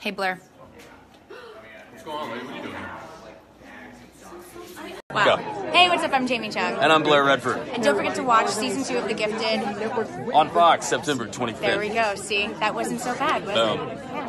Hey, Blair. What's going on, lady? What are you doing here? Wow. Go. Hey, what's up? I'm Jamie Chung. And I'm Blair Redford. And don't forget to watch season 2 of The Gifted. On Fox, September 25th. There we go. See, that wasn't so bad, was Boom. it? Yeah.